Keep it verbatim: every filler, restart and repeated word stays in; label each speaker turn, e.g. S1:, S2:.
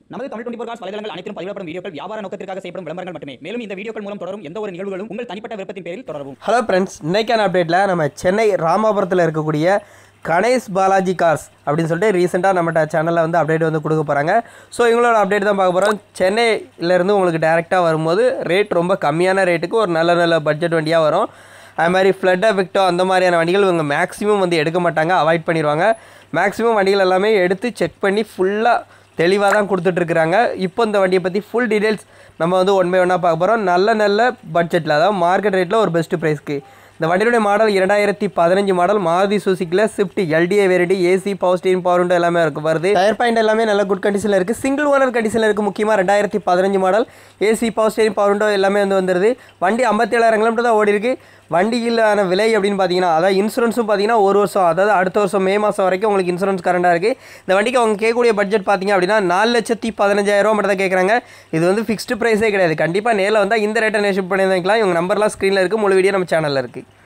S1: நமது Tamil twenty four cos வலைதளங்கள் அனைத்தும் பதிவிடப்படும் வீடியோக்கள் வியாபார நோக்கத்திற்காக செய்யப்படும் விளம்பரங்கள் மட்டுமே. மேலும் இந்த வீடியோக்கள் மூலம் தொடரும் எந்த ஒரு நிகழ்வுகளும் உங்கள் தனிப்பட்ட விருப்பத்தின் பேரில் தொடரும்.
S2: ஹலோ ஃப்ரெண்ட்ஸ், இன்னைக்கான அப்டேட்டில் நம்ம சென்னை ராமாபுரத்தில் இருக்கக்கூடிய கணேஷ் பாலாஜி கார்ஸ் அப்படின்னு சொல்லிட்டு ரீசெண்டாக நம்மகிட்ட சேனலில் வந்து அப்டேட் வந்து கொடுக்க போகிறாங்க. ஸோ இவங்களோட அப்டேட் தான் பார்க்க போகிறோம். சென்னையிலேருந்து உங்களுக்கு டேரெக்டாக வரும்போது ரேட் ரொம்ப கம்மியான ரேட்டுக்கு ஒரு நல்ல நல்ல பட்ஜெட் வண்டியாக வரும். அது மாதிரி ஃப்ளட் எஃபெக்டோ அந்த மாதிரியான வண்டிகள் இவங்க மேக்ஸிமம் வந்து எடுக்க மாட்டாங்க, அவாய்ட் பண்ணிடுவாங்க. மேக்ஸிமம் வண்டிகள் எல்லாமே எடுத்து செக் பண்ணி ஃபுல்லாக தெளிவாக தான் கொடுத்துட்ருக்குறாங்க. இப்போ இந்த வண்டியை பற்றி ஃபுல் டீட்டெயில்ஸ் நம்ம வந்து ஒன் பை ஒன்னாக பார்க்க போகிறோம். நல்ல நல்ல பட்ஜெட்டில், அதாவது மார்க்கெட் ரேட்டில் ஒரு பெஸ்ட்டு ப்ரைஸ்க்கு. இந்த வண்டியுடைய மாடல் இரண்டாயிரத்தி பதினஞ்சு மாடல் மாருதி சுசுக்கியில் ஸ்விஃப்ட் எல்டிஏ வேரியண்டி, AC power steering power window எல்லாமே இருக்குது வருது. டயர் பாயிண்ட் எல்லாமே நல்ல குட் கண்டிஷனில் இருக்குது, சிங்கிள் ஓனர் கண்டிஷனில் இருக்குது. முக்கியமாக ரெண்டாயிரத்தி பதினஞ்சு model AC power steering power window எல்லாமே வந்து வந்துடுது. வண்டி ஐம்பத்தி ஏழாயிரம் கிலோமீட்டர் தான் ஓடி இருக்குது. வண்டியிலான விலை அப்படின்னு பார்த்தீங்கன்னா, அதாவது இன்சூரன்ஸும் பார்த்தீங்கன்னா ஒரு வருஷம், அதாவது அடுத்த வருஷம் மே மாதம் வரைக்கும் உங்களுக்கு இன்சூரன்ஸ் கரண்டாக இருக்குது. இந்த வண்டிக்கு அவங்க கேட்கக்கூடிய பட்ஜெட் பார்த்தீங்க அப்படின்னா நாலு லட்சத்தி பதினஞ்சாயிரம் ரூபா மட்டும் தான் கேட்குறாங்க. இது வந்து ஃபிக்ஸ்டு ப்ரைஸே கிடையாது. கண்டிப்பாக நேரில் வந்தால் இந்த ரேட்டை நேஷிப் பண்ணி வாங்கிக்கலாம். இவங்க நம்பர்லாம் ஸ்க்ரீனில் இருக்குது, முழு வீடியோ நம்ம சேனலில் இருக்குது.